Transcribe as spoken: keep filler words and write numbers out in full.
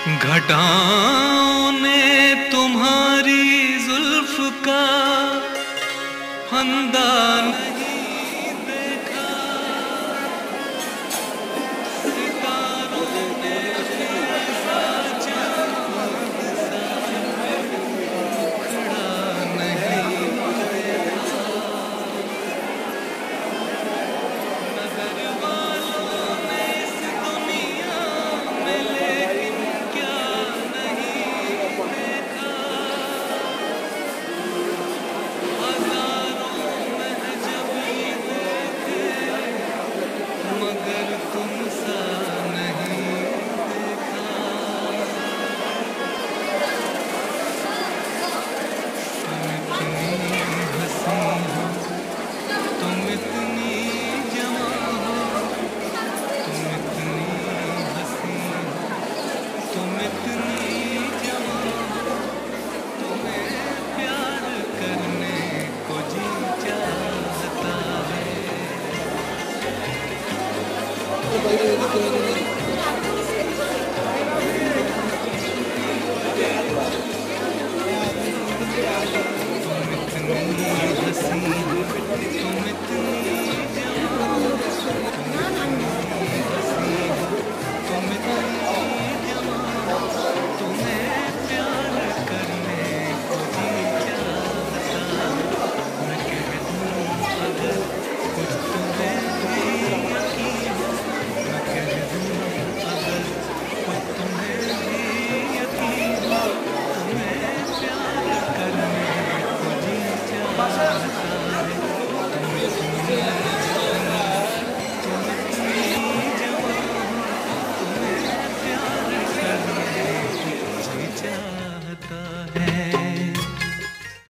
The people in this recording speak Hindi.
घटाओं ने तुम्हारी जुल्फ का फंदा नहीं देखा, सितारों ने ऐसा चांद सा मुखड़ा नहीं देखा, नजर वालों ने इस दुनिया में लेकिन क्या नहीं देखा, हजारों में जब ये देखे मगर तुम सा नहीं देखा, तुम इतनी हंसी हो, तुम इतनी जवां हो, तुम इतनी हंसी हो, तुम इतनी जवां हो, तुम्हें प्यार करने को जी चाहता है।